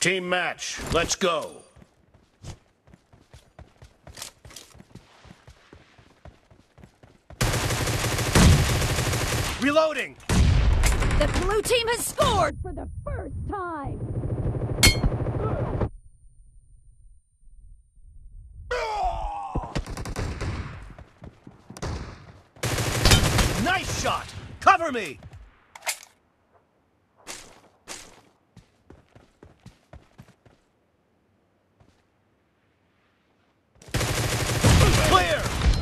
Team match, let's go. Reloading! The blue team has scored for the first time! Nice shot! Cover me! Clear!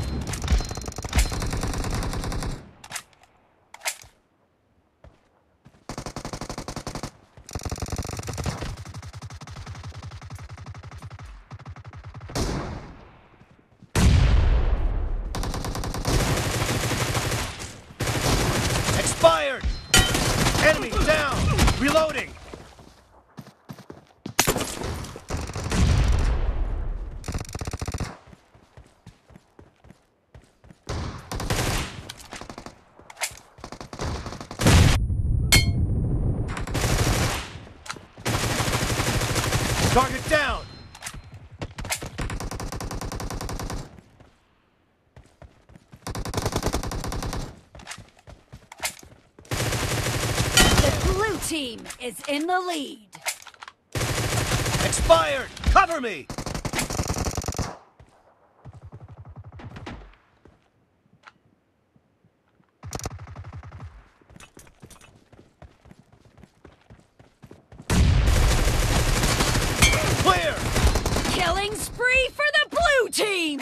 Expired! Enemy down! Reloading! Target down! Team is in the lead. Expired! Cover me! Clear! Killing spree for the blue team!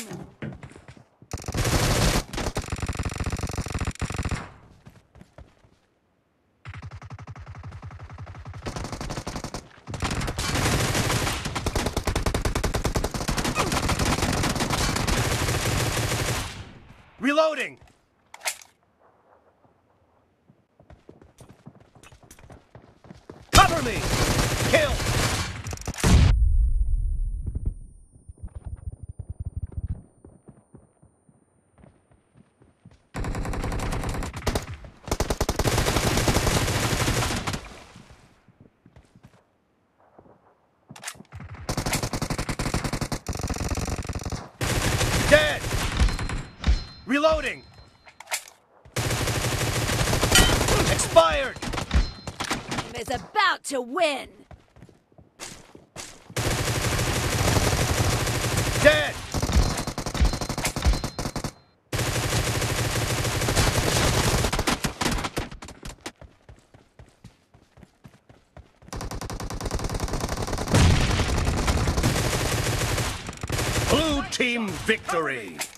Reloading! Cover me! Kill! Dead! Reloading! Expired! Team is about to win! Dead! Blue team victory!